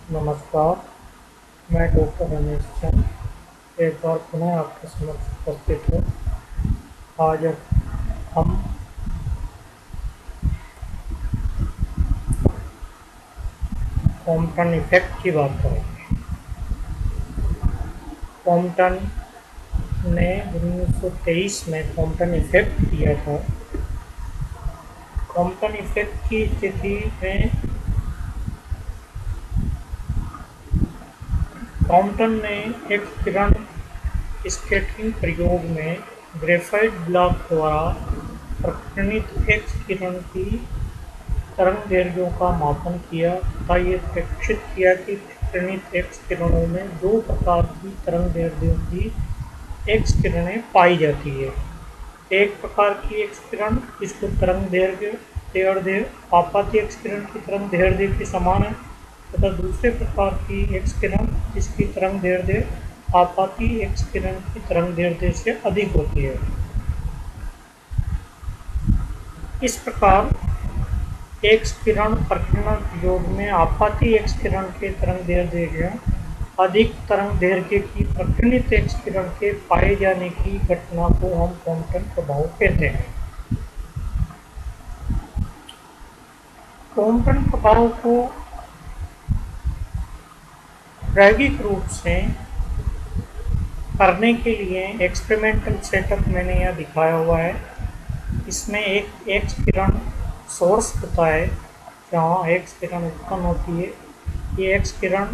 नमस्कार, मैं डॉक्टर रमेश चंद एक बार पुनः आपके समक्ष उपस्थित हूँ। आज हम कॉम्पटन इफेक्ट की बात करेंगे। कॉम्पटन ने 1923 में कॉम्पटन इफेक्ट दिया था। कॉम्पटन इफेक्ट की स्थिति में कॉम्पटन ने एक्स किरण स्कैटरिंग प्रयोग में ग्रेफाइट ब्लॉक द्वारा प्रकीर्णित एक्स किरण की तरंगदैर्घ्यों का मापन किया तथा ये प्रेक्षित किया कि प्रकीर्णित एक्स किरणों में दो प्रकार की तरंगदैर्घ्यों की एक्स किरणें पाई जाती है। एक प्रकार की एक्स किरण जिसको तरंगदैर्घ्य आपाती एक्स किरण की तरंगदैर्घ्य के समान है तथा दूसरे प्रकार की एक्स किरण जिसकी तरंगदैर्घ्य आपाती एक्स किरण की तरंगदैर्घ्य से अधिक होती है। इस प्रकार एक्स किरण प्रकीर्णन प्रयोग में आपाती एक्स किरण के तरंगदैर्घ्य से अधिक तरंगदैर्घ्य की प्रकीर्णित एक्स किरण के पाए जाने की घटना को हम कॉम्पटन प्रभाव कहते हैं। कॉम्पटन प्रभाव को प्रायोगिक रूप से करने के लिए एक्सपेरिमेंटल सेटअप मैंने यहाँ दिखाया हुआ है। इसमें एक एक्स किरण सोर्स होता है जहाँ एक्स किरण उत्पन्न होती है। ये एक्स किरण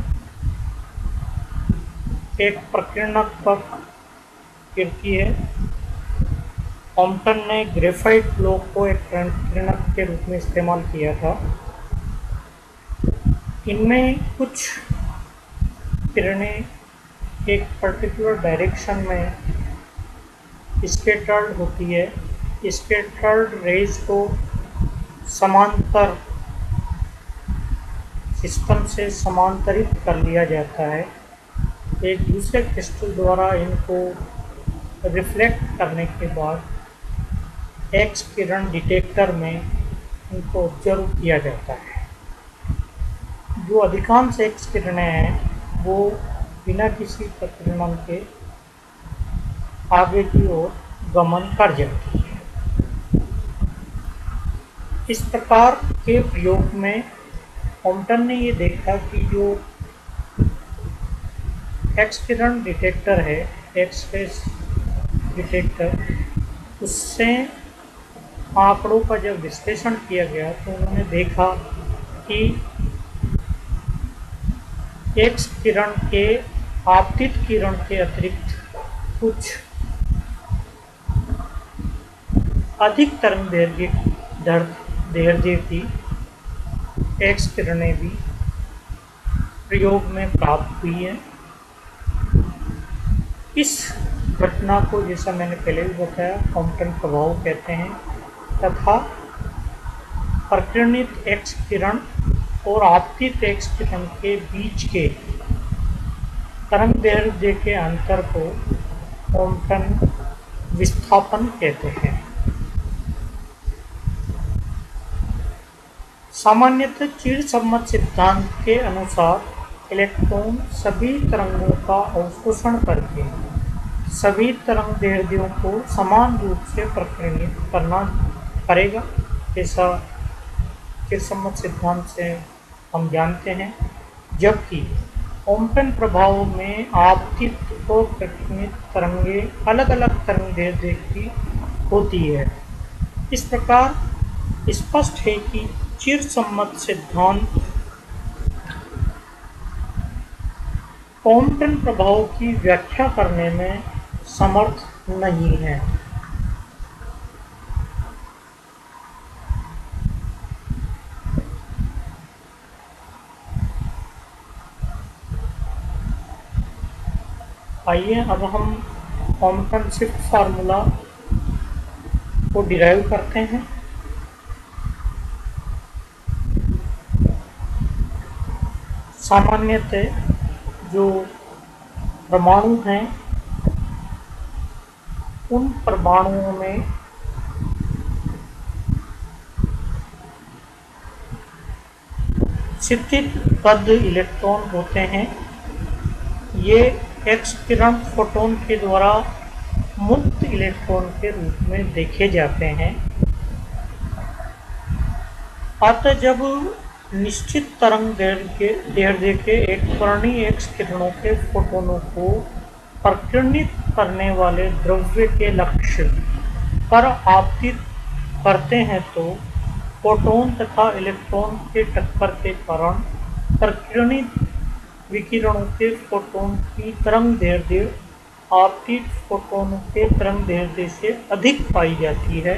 एक प्रकीर्णक पर गिरती है। कॉम्पटन ने ग्रेफाइट ब्लॉक को एक प्रकीर्णक के रूप में इस्तेमाल किया था। इनमें कुछ किरणें एक पर्टिकुलर डायरेक्शन में स्कैटर्ड होती है। स्कैटर्ड रेज को समांतर सिस्टम से समांतरित कर लिया जाता है। एक दूसरे क्रिस्टल द्वारा इनको रिफ्लेक्ट करने के बाद एक्स किरण डिटेक्टर में इनको ऑब्जर्व किया जाता है। जो अधिकांश एक्स किरणें हैं वो बिना किसी प्रकीर्णन के आगे की ओर गमन कर जाती है। इस प्रकार के प्रयोग में कॉम्पटन ने ये देखा कि जो एक्स किरण डिटेक्टर है, एक्स रेज डिटेक्टर, उससे आंकड़ों का जब विश्लेषण किया गया तो उन्होंने देखा कि एक्स किरण के आपतित किरण के अतिरिक्त कुछ अधिक तरंगदैर्घ्य की एक्स किरणें भी प्रयोग में प्राप्त हुई हैं। इस घटना को, जैसा मैंने पहले भी बताया, कॉम्पटन प्रभाव कहते हैं तथा प्रकीर्णित एक्स किरण और आपतित एक्स किरण के बीच के तरंगदैर्घ्य के अंतर को कॉम्पटन विस्थापन कहते हैं। सामान्यतः चिरसम्मत सिद्धांत के अनुसार इलेक्ट्रॉन सभी तरंगों का अवशोषण करके सभी तरंगदैर्घ्यों को समान रूप से प्रकीर्णित करेगा, जैसा चिरसम्मत सिद्धांत से हम जानते हैं। जबकि कॉम्पटन प्रभाव में आपतित और प्रकीर्णित तरंगें अलग अलग तरंगदैर्घ्य की होती है। इस प्रकार स्पष्ट है कि चिरसम्मत सिद्धांत कॉम्पटन प्रभाव की व्याख्या करने में समर्थ नहीं है। आइए अब हम कॉम्पटन शिफ्ट फार्मूला को डिराइव करते हैं। सामान्यतः जो परमाणु हैं उन परमाणुओं में क्षितिज बद्ध इलेक्ट्रॉन होते हैं। ये एक्स किरण फोटोन के द्वारा मुक्त इलेक्ट्रॉन के रूप में देखे जाते हैं। अतः जब निश्चित तरंग दैर्ध्य के एक वर्णीय एक्स किरणों के फोटोनों को प्रकीर्णित करने वाले द्रव्य के लक्ष्य पर आपतित करते हैं तो फोटोन तथा इलेक्ट्रॉन के टक्कर के कारण प्रकीर्णित विकिरणों के फोटोन की तरंग दैर्ध्य आपतित फोटोन के तरंग दैर्ध्य से अधिक पाई जाती है।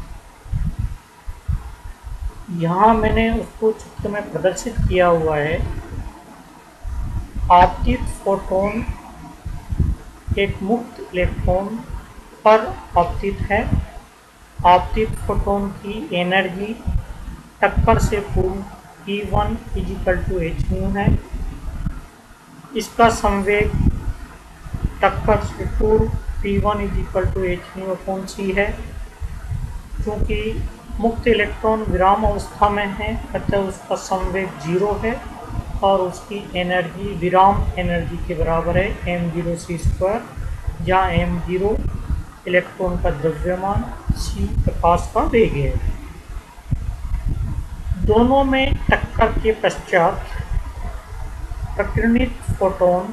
यहाँ मैंने उसको चित्र में प्रदर्शित किया हुआ है। आपतित फोटोन एक मुक्त इलेक्ट्रॉन पर आपतित है। आपतित फोटोन की एनर्जी टक्कर से पूर्व E1 = h है। इसका संवेग टक्कर से पूर्व P1 = hc है। क्योंकि मुक्त इलेक्ट्रॉन विराम अवस्था में है, अतः उसका संवेग 0 है और उसकी एनर्जी विराम एनर्जी के बराबर है m0c², जहाँ m0 इलेक्ट्रॉन का द्रव्यमान, c प्रकाश का वेग है। दोनों में टक्कर के पश्चात प्रकीर्णित फोटोन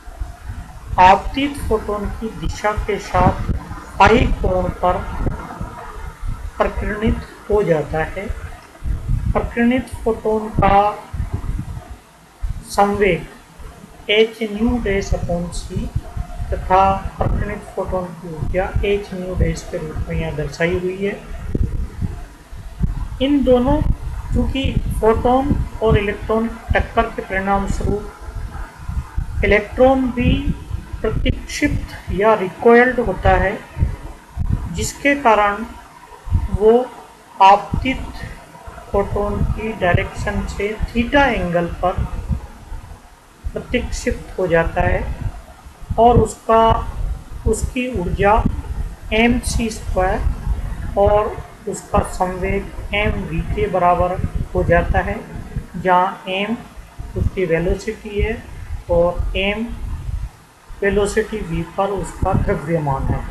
आपतित फोटोन की दिशा के साथ फाई कोण पर प्रकीर्णित हो जाता है। प्रकीर्णित फोटोन का संवेग hν/c तथा प्रकीर्णित फोटोन की ऊर्जा hν के रूप में यहाँ दर्शाई हुई है। इन दोनों, चूंकि फोटोन और इलेक्ट्रॉन टक्कर के परिणाम स्वरूप इलेक्ट्रॉन भी प्रतिक्षिप्त या रिकॉइल्ड होता है, जिसके कारण वो आपतित फोटोन की डायरेक्शन से थीटा एंगल पर प्रतिक्षिप्त हो जाता है और उसकी ऊर्जा mc² और उसका संवेग mv के बराबर हो जाता है, जहाँ m उसकी वेलोसिटी है और m वेलोसिटी v पर उसका द्रव्यमान है।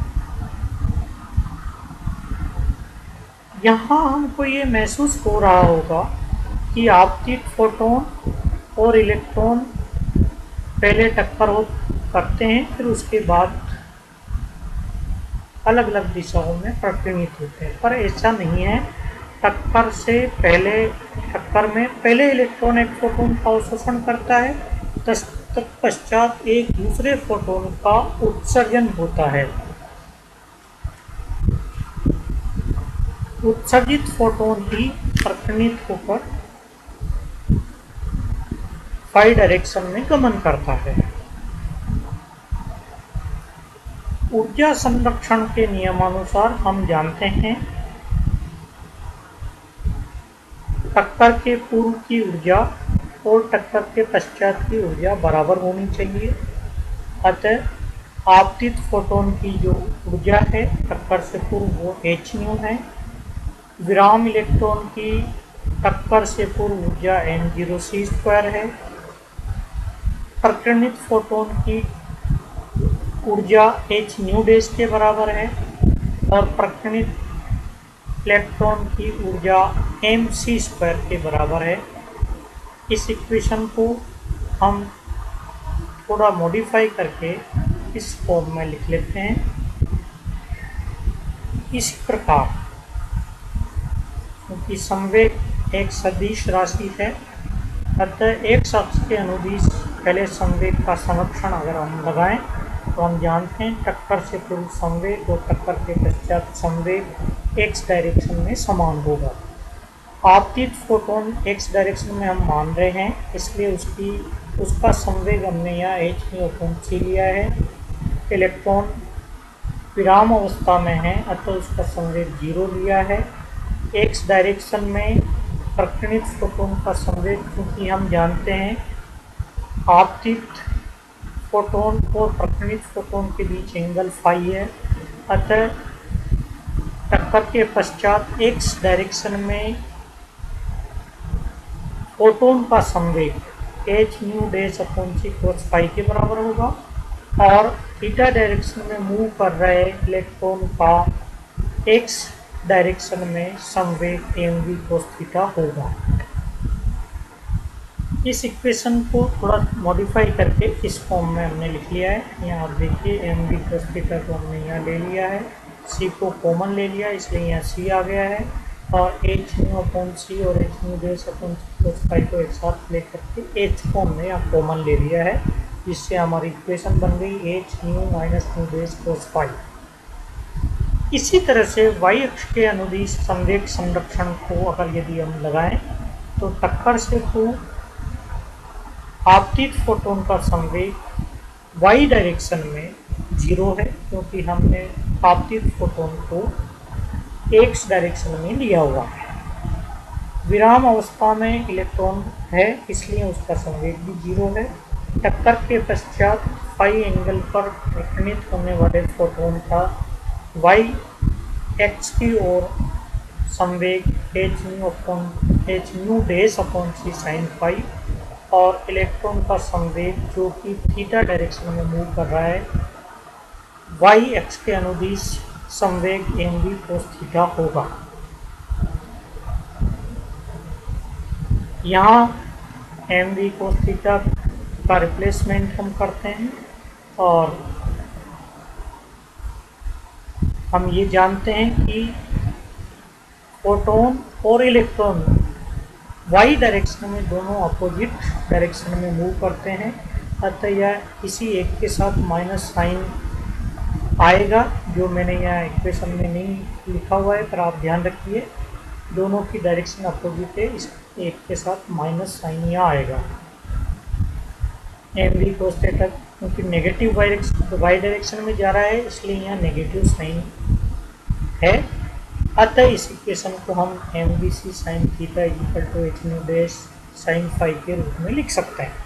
यहाँ हमको ये महसूस हो रहा होगा कि आपतित फोटोन और इलेक्ट्रॉन पहले टक्कर करते हैं, फिर उसके बाद अलग अलग दिशाओं में प्रकीर्णित होते हैं, पर ऐसा नहीं है। टक्कर में पहले इलेक्ट्रॉन एक फोटोन का अवशोषण करता है, तत्पश्चात एक दूसरे फोटोन का उत्सर्जन होता है। उत्सर्जित फोटोन ही प्रकीर्णित होकर फाई डायरेक्शन में गमन करता है। ऊर्जा संरक्षण के नियमानुसार हम जानते हैं टक्कर के पूर्व की ऊर्जा और टक्कर के पश्चात की ऊर्जा बराबर होनी चाहिए। अतः आपतित फोटोन की जो ऊर्जा है टक्कर से पूर्व वो hν है। विराम इलेक्ट्रॉन की टक्कर से पूर्व ऊर्जा m0c² है। प्रकीर्णित फोटोन की ऊर्जा hν के बराबर है और प्रकीर्णित इलेक्ट्रॉन की ऊर्जा mc² के बराबर है। इस इक्वेशन को हम थोड़ा मॉडिफाई करके इस फॉर्म में लिख लेते हैं। इस प्रकार, क्योंकि संवेग एक सदिश राशि है, अतः एक अक्ष के अनुदिश पहले संवेग का संरक्षण अगर हम लगाएं तो हम जानते हैं टक्कर से पूर्व संवेग और टक्कर के पश्चात संवेग x डायरेक्शन में समान होगा। आपतित फोटोन x डायरेक्शन में हम मान रहे हैं, इसलिए उसका संवेग हमने यहाँ hν/c लिया है। इलेक्ट्रॉन विराम अवस्था में है, अतः उसका संवेग 0 लिया है। x डायरेक्शन में प्रकीर्णित फोटोन का संवेग, क्योंकि हम जानते हैं आपतित फोटोन और प्रकीर्णित फोटोन के बीच एंगल फाई है, अतः टक्कर के पश्चात x डायरेक्शन में फोटोन का संवेग h nu dash upon c cos phi के बराबर होगा और थीटा डायरेक्शन में मूव कर रहे इलेक्ट्रॉन का एक्स डायरेक्शन में संवेग एम वी कोस थीटा होगा। इस इक्वेशन को थोड़ा मॉडिफाई करके इस फॉर्म में हमने लिख लिया है। यहाँ आप देखिए एम वी कोस थीटा को हमने यहाँ ले लिया है, सी को कॉमन ले लिया इसलिए यहाँ सी आ गया है और एच न्यू अपॉन सी और h nu dash upon cos phi को एक साथ लेकर के एच को हमने यहाँ कॉमन ले लिया है, जिससे हमारी इक्वेशन बन गई h nu minus nu dash cos phi. इसी तरह से वाई अक्ष के अनुदिश संवेग संरक्षण को अगर यदि हम लगाएं तो टक्कर से तो आपतित फोटोन का संवेग वाई डायरेक्शन में 0 है, क्योंकि हमने आपतित फोटोन को एक्स डायरेक्शन में लिया हुआ है। विराम अवस्था में इलेक्ट्रॉन है इसलिए उसका संवेग भी 0 है। टक्कर के पश्चात फाई एंगल पर प्रकटित होने वाले फोटोन का वाई एक्स की ओर संवेग h nu dash upon c sine phi और इलेक्ट्रॉन का संवेग जो कि थीटा डायरेक्शन में मूव कर रहा है वाई एक्स के अनुदिश संवेग एम वी कोस थीटा होगा। यहाँ एम वी कोस थीटा का रिप्लेसमेंट हम करते हैं और हम ये जानते हैं कि फोटोन और इलेक्ट्रॉन वाई डायरेक्शन में दोनों अपोजिट डायरेक्शन में मूव करते हैं, अतः यह किसी एक के साथ माइनस साइन आएगा, जो मैंने यहाँ इक्वेशन में नहीं लिखा हुआ है, पर आप ध्यान रखिए दोनों की डायरेक्शन अपोजिट है, इस एक के साथ माइनस साइन यहाँ आएगा। एम वी कोस थीटा क्योंकि नेगेटिव वाई डायरेक्शन में जा रहा है इसलिए यहाँ नेगेटिव साइन है, अतः इस इक्वेशन को हम m v c sine theta equal to h nu dash sine phi के रूप में लिख सकते हैं।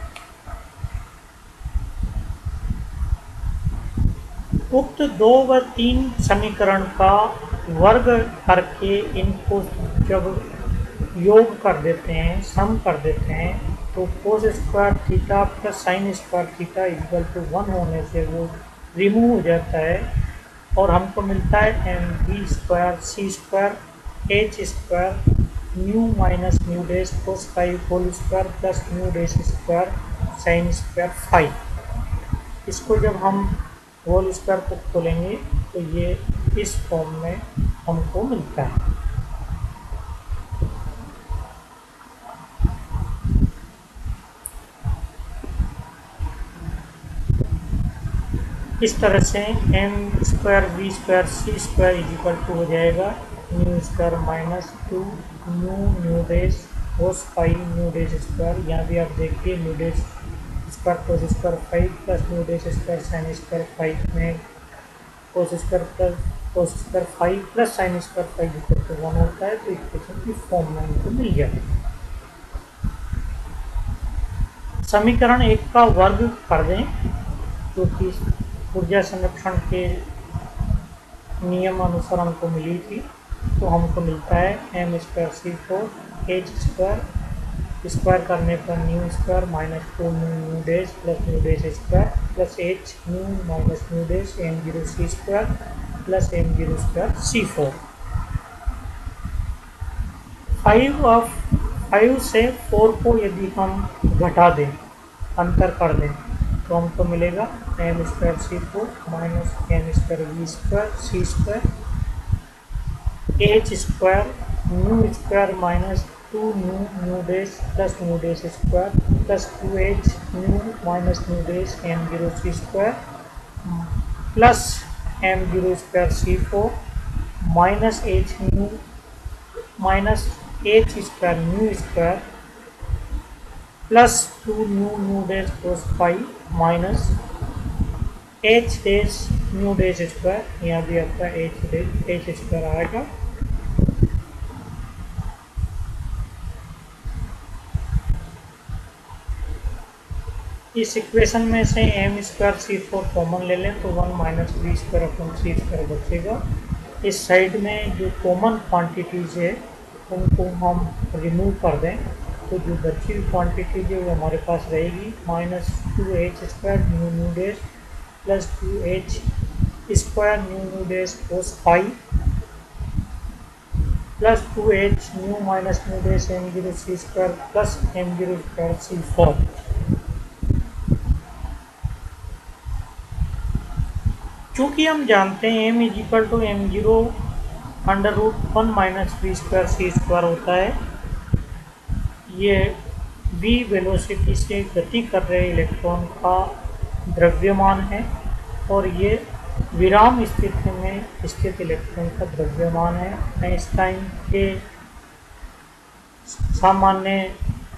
उक्त 2 व 3 समीकरण का वर्ग करके इनको जब योग कर देते हैं, सम कर देते हैं, तो cos square theta plus sine square theta equal to 1 होने से वो रिमूव हो जाता है और हमको मिलता है m v square c square h square nu minus nu dash cos phi whole square plus nu dash square sine square phi. इसको जब हम होल स्क्वायर को खोलेंगे तो ये इस फॉर्म में हमको मिलता है। इस तरह से m square v square c square equal to हो जाएगा nu square minus 2 nu dash cos phi nu dash square. यहाँ भी आप देखिए nu dash square cos square five plus nu dash square sine square five में cos square five plus sine square five equal to 1 होता है, तो equation की form में हमको मिल जाएगा। समीकरण 1 का वर्ग कर दें जो कि ऊर्जा संरक्षण के नियम अनुसार हमको मिली थी, तो हमको मिलता है m square c 4 h square square करने पर nu square minus 2 nu dash plus nu dash square plus h nu minus nu dash m zero c square plus m zero square c 4। 5 से 4 को यदि हम घटा दें, अंतर कर दें, तो हमको मिलेगा m square c 4 minus m square v square c square h square nu square minus 2 nu dash plus nu dash square plus 2h nu minus nu dash m zero c square plus m zero square c 4 minus h nu minus h square nu square plus 2 nu dash cos phi minus h dash nu dash square, यहाँ भी आपका H square आएगा। इस equation में से m square c 4 common ले लें तो 1 minus b square upon c square बचेगा। इस साइड में जो कॉमन क्वांटिटीज है उनको हम रिमूव कर दें तो जो बची हुई क्वांटिटी जो वो हमारे पास रहेगी -2h² nu nu dash plus 2h² nu nu dash cos phi plus 2h nu minus nu dash m0c² plus m0² c4। चूँकि हम जानते हैं m = m0√1 - v² c² होता है, ये v वेलोसिटी से गति कर रहे इलेक्ट्रॉन का द्रव्यमान है और ये विराम स्थिति में स्थित इलेक्ट्रॉन का द्रव्यमान है। आइंस्टाइन के सामान्य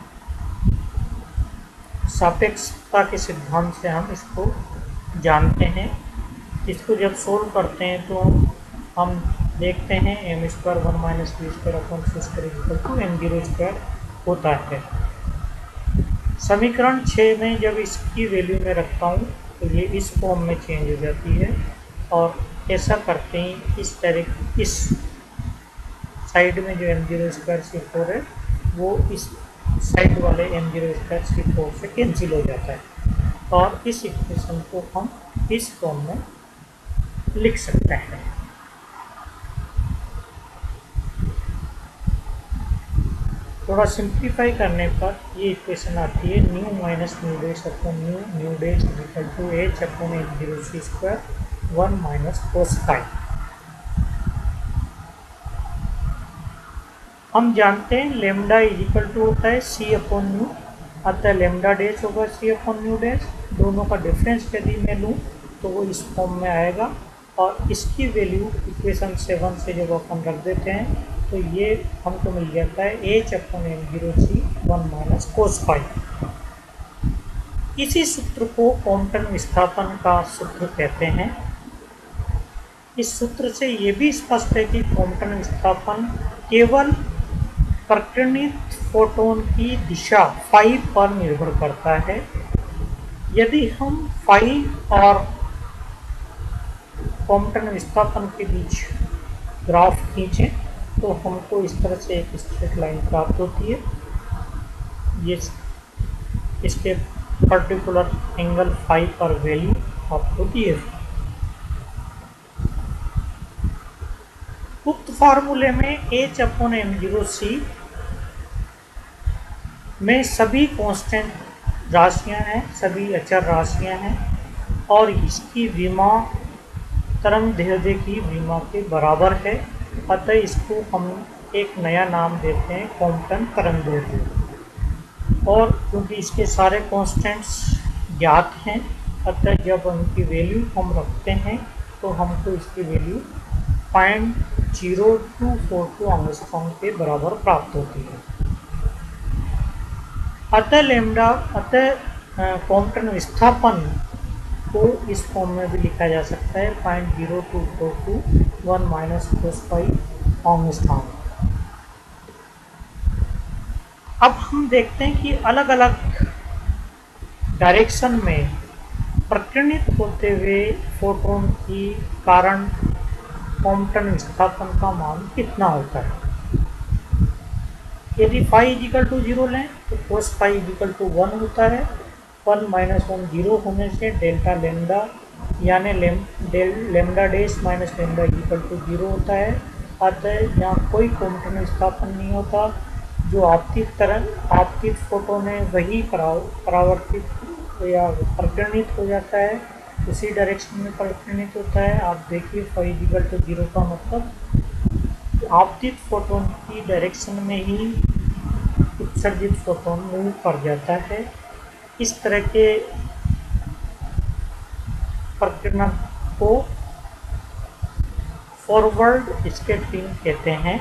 सापेक्षता के सिद्धांत से हम इसको जानते हैं। इसको जब सोल्व करते हैं तो हम देखते हैं m² 1 - v² m0² होता है। समीकरण 6 में जब इसकी वैल्यू में रखता हूँ तो ये इस फॉर्म में चेंज हो जाती है और ऐसा करते हैं इस साइड में जो m0² c4 है वो इस साइड वाले m0² c4 से कैंसिल हो जाता है और इस इक्वेशन को हम इस फॉर्म में लिख सकते हैं। थोड़ा सिंप्लीफाई करने पर ये इक्वेशन आती है nu minus nu dash upon nu nu dash equal to h upon m0c² 1 minus cos phi. हम जानते हैं लेमडा इक्वल टू होता है c अपॉन न्यू, अतः लेमडा डेज होगा c अपॉन न्यू डेज। दोनों का डिफरेंस यदि मैं लूँ तो वो इस फॉर्म में आएगा और इसकी वैल्यू इक्वेशन 7 से जब अपन रख देते हैं तो ये हमको मिल जाता है h upon m0c 1 minus cos phi. इसी सूत्र को क्वांटम विस्थापन का सूत्र कहते हैं। इस सूत्र से ये भी स्पष्ट है कि क्वांटम विस्थापन केवल प्रकीर्णित फोटोन की दिशा फाई पर निर्भर करता है। यदि हम फाई और क्वांटम विस्थापन के बीच ग्राफ खींचें तो हमको इस तरह से एक स्ट्रेट लाइन प्राप्त होती है। ये इसके पर्टिकुलर एंगल फाई पर वैल्यू आपको दिए। उक्त फार्मूले में h अपॉन m0c में सभी कांस्टेंट राशियां हैं, सभी अचर राशियां हैं और इसकी विमा तरंग दैर्ध्य की विमा के बराबर है, अतः इसको हम एक नया नाम देते हैं क्वांटम तरंग दैर्ध्य। और क्योंकि इसके सारे कांस्टेंट्स ज्ञात हैं अतः जब उनकी वैल्यू हम रखते हैं तो हमको इसकी वैल्यू 0.0242 एंगस्ट्रॉम के बराबर प्राप्त होती है। अतः क्वांटम विस्थापन को इस फॉर्म में भी लिखा जा सकता है 0.0242 1 माइनस कोस फाई एंगस्ट्रॉम। अब हम देखते हैं कि अलग अलग डायरेक्शन में प्रकीर्णित होते हुए फोटोन की कारण क्वांटम विस्थापन का मान कितना होता है। यदि फाई इक्वल टू 0 लें तो कोस फाई इक्वल टू 1 होता है। 1 - 1 0 होने से डेल्टा लेमडा यानी lambda dash minus lambda equal to 0 होता है। अतः यहाँ कोई क्वांटम विस्थापन नहीं होता। जो आपतित फोटोन है वही परावर्तित या प्रकीर्णित हो जाता है, उसी डायरेक्शन में प्रकीर्णित होता है। आप देखिए फाई इक्वल टू 0 का मतलब आपतित फोटोन की डायरेक्शन में ही उत्सर्जित फोटोन मूव कर जाता है। इस तरह के प्रकीर्णन को फॉरवर्ड स्कैटरिंग कहते हैं।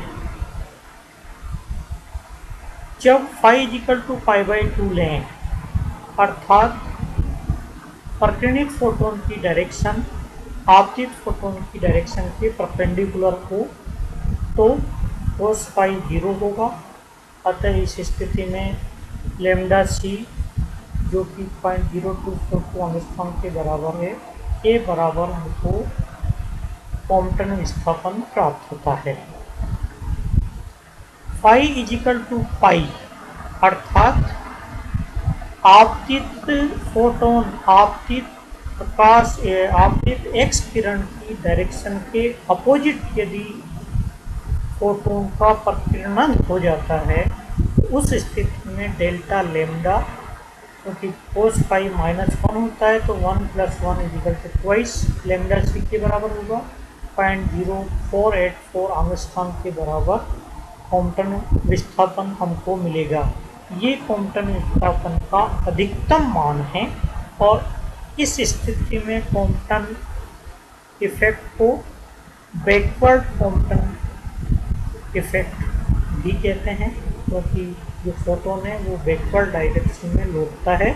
जब फाई इक्वल टू π/2 लें अर्थात प्रकीर्णित फोटोन की डायरेक्शन आपतित फोटोन की डायरेक्शन के परपेंडिकुलर हो तो कोस फाई 0 होगा। अतः इस स्थिति में लेमडा सी जो कि 0.0242 एंगस्ट्रॉम के बराबर है, के बराबर हमको क्वांटम विस्थापन प्राप्त होता है। फाई इक्वल टू पाई अर्थात आपतित फोटोन, आपतित प्रकाश, आपतित एक्स किरण की डायरेक्शन के अपोजिट यदि फोटोन का प्रकीर्णन हो जाता है तो उस स्थिति में डेल्टा लेमडा, क्योंकि कोस फाई -1 होता है तो 1 + 1 = ट्वाइस लेमडा सी के बराबर होगा। 0.0484 एंगस्ट्रॉम के बराबर क्वांटम विस्थापन हमको मिलेगा। ये क्वांटम विस्थापन का अधिकतम मान है और इस स्थिति में क्वांटम इफेक्ट को बैकवर्ड क्वांटम इफेक्ट भी कहते हैं, क्योंकि जो फोटोन है वो बैकवर्ड डायरेक्शन में लौटता है।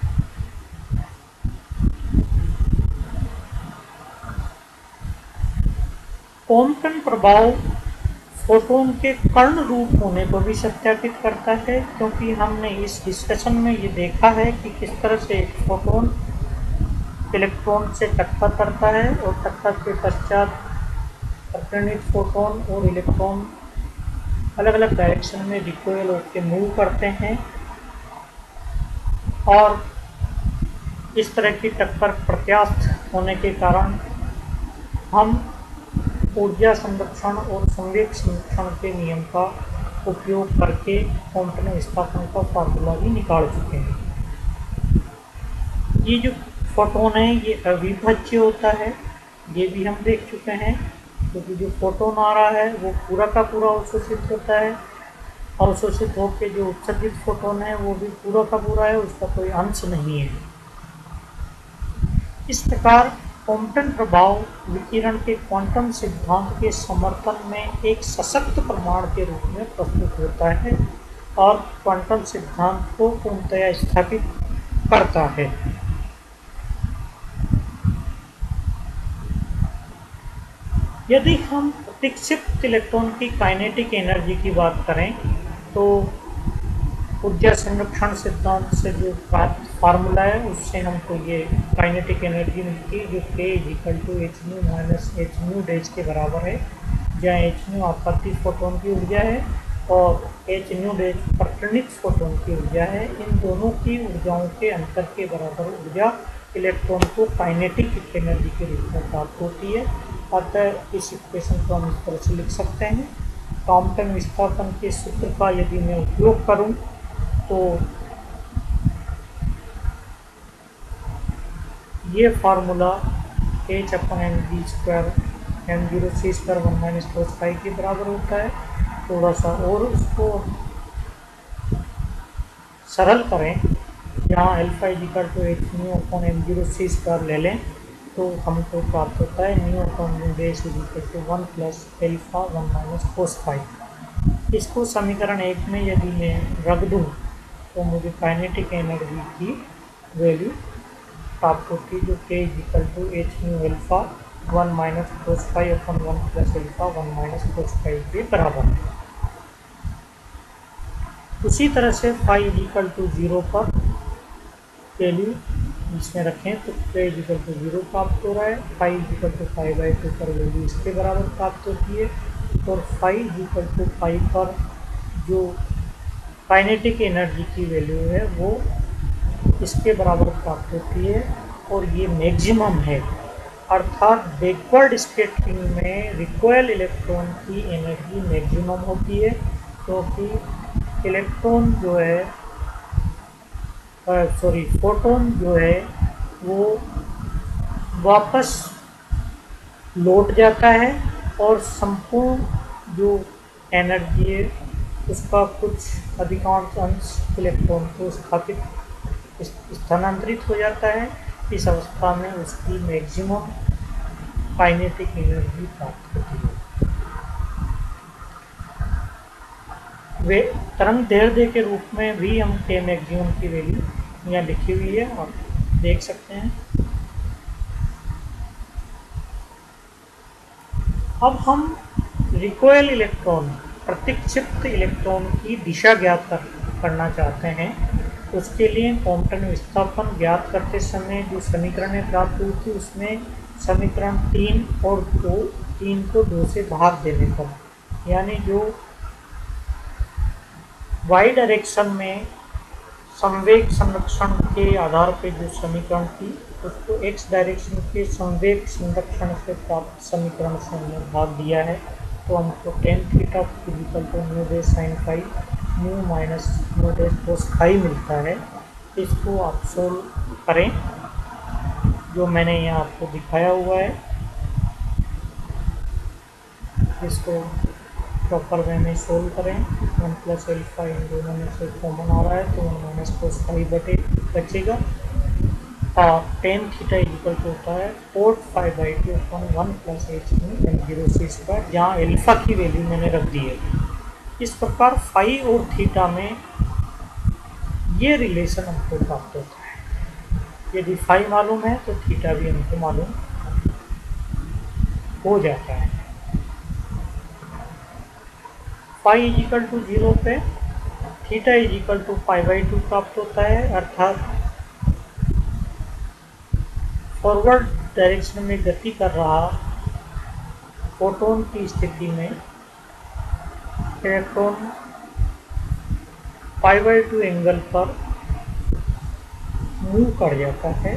क्वांटम प्रभाव फोटोन के कर्ण रूप होने को भी सत्यापित करता है, क्योंकि हमने इस डिस्कशन में ये देखा है कि किस तरह से एक फोटोन इलेक्ट्रॉन से टक्कर करता है और टक्कर के पश्चात प्रकीर्णित फोटोन और इलेक्ट्रॉन अलग अलग डायरेक्शन में रिकॉइल होकर मूव करते हैं और इस तरह की टक्कर प्रत्यास्थ होने के कारण हम ऊर्जा संरक्षण और संवेग संरक्षण के नियम का उपयोग करके क्वांटम विस्थापन का फार्मूला भी निकाल चुके हैं। ये जो फोटोन है ये अविभाज्य होता है, ये भी हम देख चुके हैं, क्योंकि जो फोटोन आ रहा है वो पूरा का पूरा अवशोषित होता है। अवशोषित होकर जो उत्सर्जित फोटोन है वो भी पूरा का पूरा है, उसका कोई अंश नहीं है। इस प्रकार क्वांटम प्रभाव विकिरण के क्वांटम सिद्धांत के समर्थन में एक सशक्त प्रमाण के रूप में प्रस्तुत होता है और क्वांटम सिद्धांत को पूर्णतया स्थापित करता है। यदि हम प्रतीक्षित इलेक्ट्रॉन की काइनेटिक एनर्जी की बात करें तो ऊर्जा संरक्षण सिद्धांत से जो प्राप्त फार्मूला है उससे हमको ये काइनेटिक एनर्जी मिलती है, जो K = hν - hν' के बराबर है, जहाँ hν आपतित फोटोन की ऊर्जा है और hν' प्रकीर्णित फोटोन की ऊर्जा है। इन दोनों की ऊर्जाओं के अंतर के बराबर ऊर्जा इलेक्ट्रॉन को काइनेटिक एनर्जी के रूप में प्राप्त होती है। अतः इस इक्वेशन को हम इस तरह से लिख सकते हैं। क्वांटम विस्थापन के सूत्र का यदि मैं उपयोग करूं तो ये फार्मूला h/mv² m0c² 1 - cos π के बराबर होता है। थोड़ा सा और उसको सरल करें, जहाँ अल्फा = hν/m0c² ले लें तो हमको प्राप्त होता है μ/μ' = 1 + α 1 - cos π। इसको समीकरण 1 में यदि मैं रख दूँ तो मुझे काइनेटिक एनर्जी की वैल्यू प्राप्त होती है, जो K = hν α 1 - cos π/1 + α 1 - cos π के बराबर है। उसी तरह से फाई = 0 पर वैल्यू इसमें रखें तो K = 0 प्राप्त हो रहा है। फाई = π/2 पर वैल्यू इसके बराबर प्राप्त होती है और फाई = π पर जो काइनेटिक एनर्जी की वैल्यू है वो इसके बराबर प्राप्त होती है और ये मैक्सिमम है। अर्थात बैकवर्ड स्कैटरिंग में रिकॉइल इलेक्ट्रॉन की एनर्जी मैक्सिमम होती है, क्योंकि इलेक्ट्रॉन जो है फोटोन जो है वो वापस लौट जाता है और संपूर्ण जो एनर्जी है उसका कुछ अधिकांश अंश इलेक्ट्रॉन को स्थानांतरित हो जाता है। इस अवस्था में उसकी मैक्सिमम काइनेटिक एनर्जी प्राप्त होती है। वे तरंग दैर्ध्य के रूप में भी हम K मैक्सिमम की वैल्यू यहाँ लिखी हुई है और देख सकते हैं। अब हम रिकॉइल इलेक्ट्रॉन, प्रतीक्षित इलेक्ट्रॉन की दिशा ज्ञात करना चाहते हैं। उसके लिए क्वांटम विस्थापन ज्ञात करते समय जो समीकरण प्राप्त हुई थी उसमें समीकरण 3 और 3 को 2 से भाग देने पर, यानी जो वाई डायरेक्शन में संवेग संरक्षण के आधार पर जो समीकरण थी उसको एक्स डायरेक्शन के संवेग संरक्षण से प्राप्त समीकरण से हमने भाग दिया है। तो हमको tan theta equal to nu dash sine phi nu minus nu dash cos phi मिलता है। इसको आप सोल्व करें जो मैंने यहाँ आपको दिखाया हुआ है, इसको प्रॉपर वे में सोल्व करें। 1 प्लस एल्फा इन दोनों में से कॉमन आ रहा है तो 1 माइनस कोस फाई बचेगा और टेन थीटा इक्वल टू होता है 4 पाई/2 अपॉन 1 प्लस एच एम0 सी स्क्वायर, जहाँ एल्फा की वैल्यू मैंने रख दी है। इस प्रकार फाई और थीटा में ये रिलेशन हमको प्राप्त होता है। यदि फाई मालूम है तो थीटा भी हमको मालूम हो जाता है। फाई इजिकल टू 0 पे थीटा इजिकल टू पाई/2 प्राप्त होता है, अर्थात फॉरवर्ड डायरेक्शन में गति कर रहा फोटोन की स्थिति में इलेक्ट्रॉन पाई/2 एंगल पर मूव कर जाता है।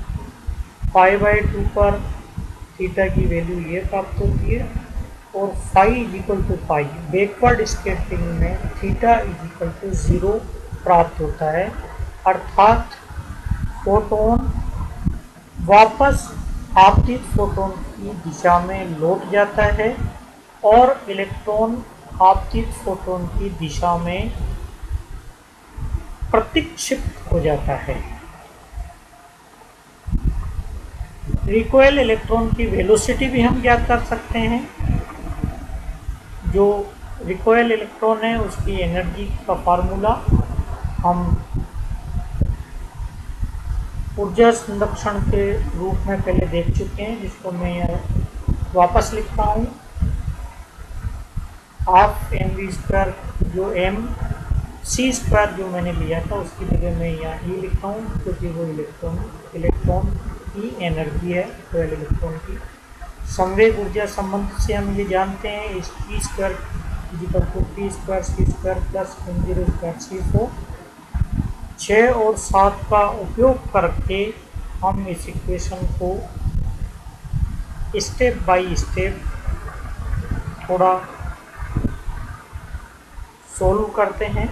पाई/2 पर थीटा की वैल्यू ये प्राप्त होती है और phi equal to pi backward scattering में थीटा इजिकल टू 0 प्राप्त होता है, अर्थात फोटोन वापस आपतित फोटोन की दिशा में लौट जाता है और इलेक्ट्रॉन आपतित फोटोन की दिशा में प्रतिक्षिप्त हो जाता है। रिकॉइल इलेक्ट्रॉन की वेलोसिटी भी हम ज्ञात कर सकते हैं। जो रिकॉइल इलेक्ट्रॉन है उसकी एनर्जी का फार्मूला हम ऊर्जा संरक्षण के रूप में पहले देख चुके हैं, जिसको मैं वापस लिखता हूँ। हाफ mv² जो mc² जो मैंने लिया था उसकी जगह मैं यहाँ ही लिखता हूँ, क्योंकि वो इलेक्ट्रॉन की एनर्जी है, रिकॉइल इलेक्ट्रॉन की। संवेग ऊर्जा संबंध से हम ये जानते हैं इस p² equal to p² c² plus m0² c4। 6 और 7 का उपयोग करके हम इस इक्वेशन को स्टेप बाय स्टेप थोड़ा सोल्व करते हैं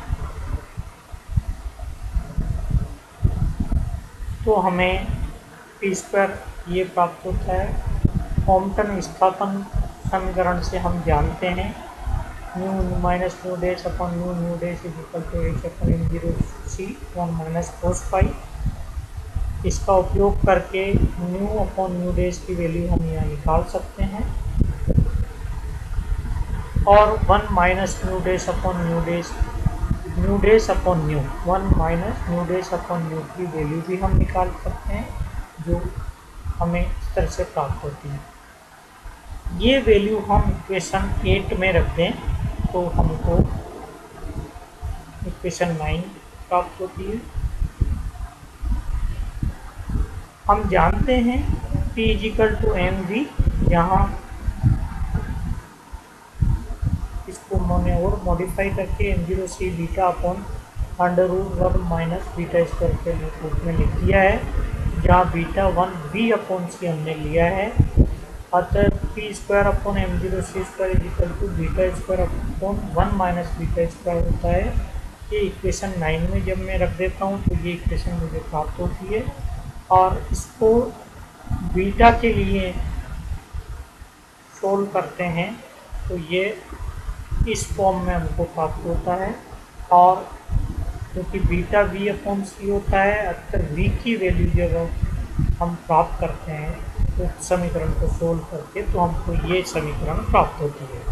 तो हमें p² ये प्राप्त होता है। कॉम्पटन विस्थापन समीकरण से हम जानते हैं nu minus nu dash upon nu dash equal to h upon m0 c 1 minus cos phi. इसका उपयोग करके न्यू अपॉन न्यू डैश की वैल्यू हम यहाँ निकाल सकते हैं और 1 minus nu dash upon nu dash upon nu 1 minus nu dash upon nu की वैल्यू भी हम निकाल सकते हैं, जो हमें इस तरह से प्राप्त होती है। ये वैल्यू हम इक्वेशन 8 में रख दें तो हमको इक्वेशन 9 प्राप्त होती है। हम जानते हैं P इजिकल टू mv, यहाँ इसको मैंने और मॉडिफाई करके m0 c beta upon √1 minus beta square के रूप में लिख दिया है, जहाँ बीटा 1 v अपॉन c हमने लिया है। अतः p² upon m0 c² equal to beta square upon 1 minus beta square होता है। ये इक्वेशन 9 में जब मैं रख देता हूँ तो ये इक्वेशन मुझे प्राप्त होती है और इसको बीटा के लिए सोल्व करते हैं तो ये इस फॉर्म में हमको प्राप्त होता है। और क्योंकि बीटा v अपॉन c होता है, अतः v की वैल्यू जब हम प्राप्त करते हैं तो समीकरण को सोल्व करके तो हमको ये समीकरण प्राप्त होती है।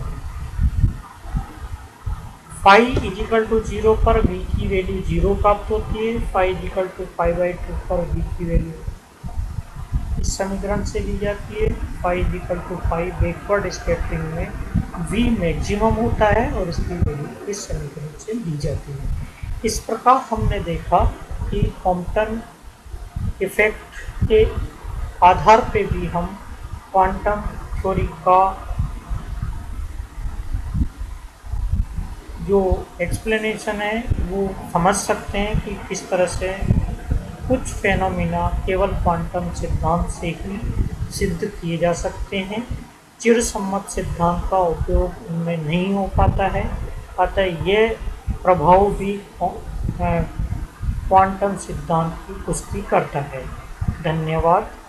फाई इजिकल टू 0 पर v की वैल्यू 0 प्राप्त होती है। फाई इजिकल टू पाई/2 पर v की वैल्यू इस समीकरण से ली जाती है। Phi equal to pi backward scattering में v मैक्सिमम होता है और इसकी वैल्यू इस समीकरण से ली जाती है। इस प्रकार हमने देखा कि कॉम्पटन इफेक्ट के आधार पे भी हम क्वांटम थ्योरी का जो एक्सप्लेनेशन है वो समझ सकते हैं कि किस तरह से कुछ फेनोमेना केवल क्वांटम सिद्धांत से ही सिद्ध किए जा सकते हैं। चिरसम्मत सिद्धांत का उपयोग उनमें नहीं हो पाता है, अतः यह प्रभाव भी क्वांटम सिद्धांत की पुष्टि करता है। धन्यवाद।